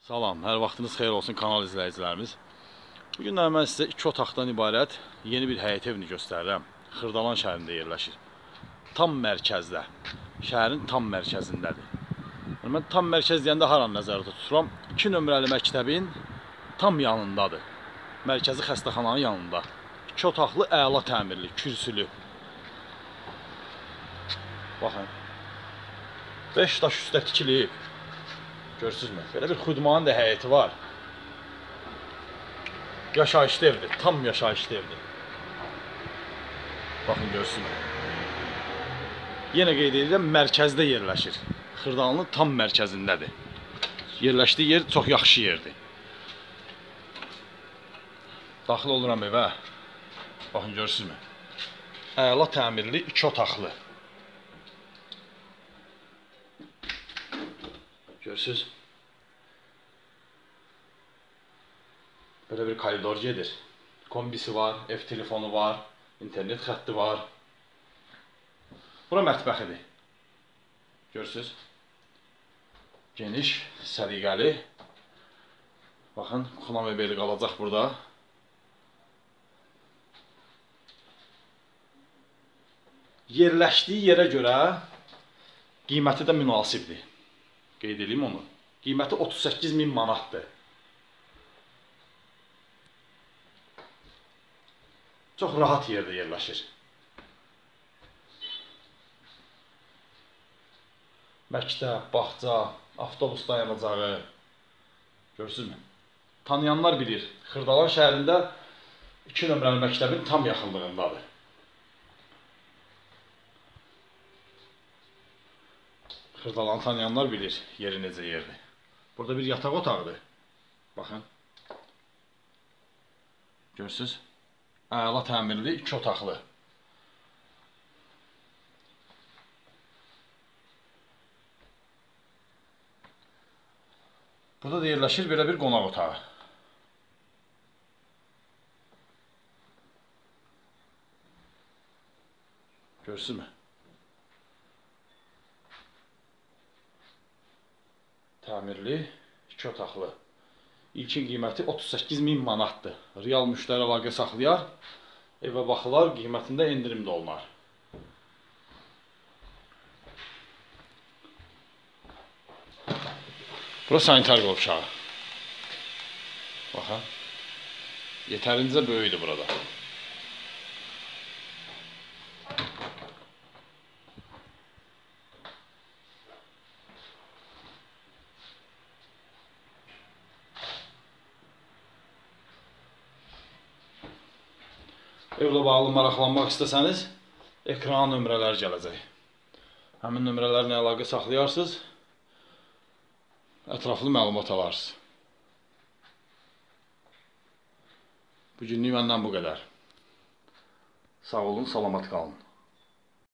Salam, hər vaxtınız xeyir olsun kanal izləyicilərimiz. Bugün mən sizə 2 otaqdan ibarət yeni bir həyət evini göstərirəm. Xırdalan şəhərində yerləşir. Tam mərkəzdə, şəhərin tam mərkəzindədir. Mən tam mərkəz deyəndə haranı nəzərdə tuturam? 2 nömrəli məktəbin tam yanındadır. Mərkəzi xəstəxananın yanında. 2 otaqlı, əla təmirli, kürsülü. Baxın. 5 daş üstə tikilib. Görürsünüzmü? Belə bir xudmanın da həyəti var. Yaşayışlı evdir, tam yaşayışlı evdir. Baxın, görürsünüz. Yenə qeyd edirəm, mərkəzdə yerləşir. Xırdalanın tam mərkəzindədir. Yerləşdiyi yer çox yaxşı yerdir. Daxil oluram evə. Baxın, görürsünüzmü? Əla təmirli, 2 otaqlı. Görürsünüz. Böyle bir koridor gedir. Kombisi var, ev telefonu var, internet xətti var. Bura mətbəxidir. Görürsünüz. Geniş, səliqəli. Baxın, xuna mebeli qalacaq burada. Yerləşdiyi yerə görə qiyməti də münasibdir. Qeyd edeyim onu. Qiyməti 38.000 manatdır. Çox rahat yerdə yerləşir. Məktəb, bağça, avtobus dayanacağı. Görürsünüzmü? Tanıyanlar bilir. Xırdalan şəhərində 2 nömrəli məktəbin tam yaxınlığındadır. Xırdalanı tanıyanlar bilir yeri necə yerdir. Burada bir yataq otağıdır. Baxın. Görürsünüz? Əla təmirli, 2 otaqlı. Burada da yerləşir belə bir qonaq otağı. Görürsünüzmü? Təmirli, 2 otaqlı. İlkin qiyməti 38.000 manatdır. Real müştəri əlaqə saxlayar, evə baxılar, qiymətində endirim də olunar. Bura sanitar qovşağı. Baxın. Yetərincə böyükdür burada. Evlə bağlı maraqlanmaq istəsəniz, ekrana nömrələr gələcək. Həmin nömrələrlə əlaqə saxlayarsınız, ətraflı məlumat alarsınız. Bugünlük məndən bu qədər. Sağ olun, salamat qalın.